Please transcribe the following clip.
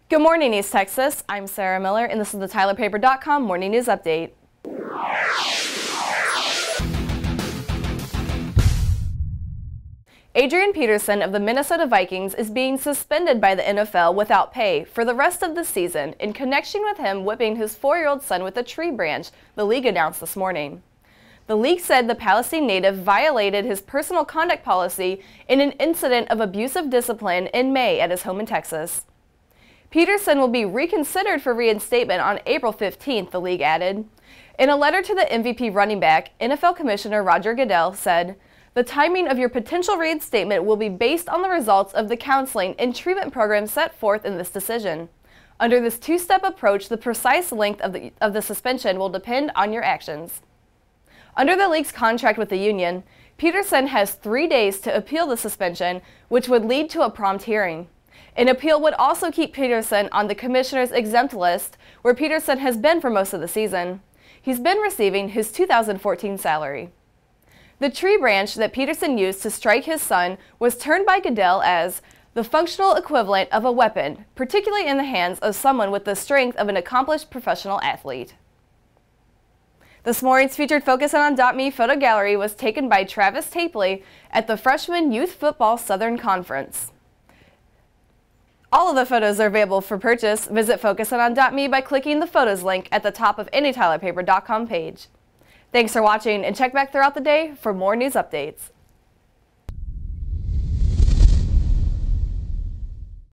Good morning, East Texas. I'm Sarah Miller, and this is the TylerPaper.com Morning News Update. Adrian Peterson of the Minnesota Vikings is being suspended by the NFL without pay for the rest of the season in connection with him whipping his 4-year-old son with a tree branch, the league announced this morning. The league said the Palestine native violated his personal conduct policy in an incident of abusive discipline in May at his home in Texas. Peterson will be reconsidered for reinstatement on April 15th, the league added. In a letter to the MVP running back, NFL Commissioner Roger Goodell said, "The timing of your potential reinstatement will be based on the results of the counseling and treatment program set forth in this decision. Under this two-step approach, the precise length of the suspension will depend on your actions." Under the league's contract with the union, Peterson has 3 days to appeal the suspension, which would lead to a prompt hearing. An appeal would also keep Peterson on the commissioner's exempt list, where Peterson has been for most of the season. He's been receiving his 2014 salary. The tree branch that Peterson used to strike his son was termed by Goodell as the functional equivalent of a weapon, particularly in the hands of someone with the strength of an accomplished professional athlete. This morning's featured Focus On .me photo gallery was taken by Travis Tapley at the Freshman Youth Football Southern Conference. All of the photos are available for purchase. Visit FocusOn.me by clicking the photos link at the top of any TylerPaper.com page. Thanks for watching, and check back throughout the day for more news updates.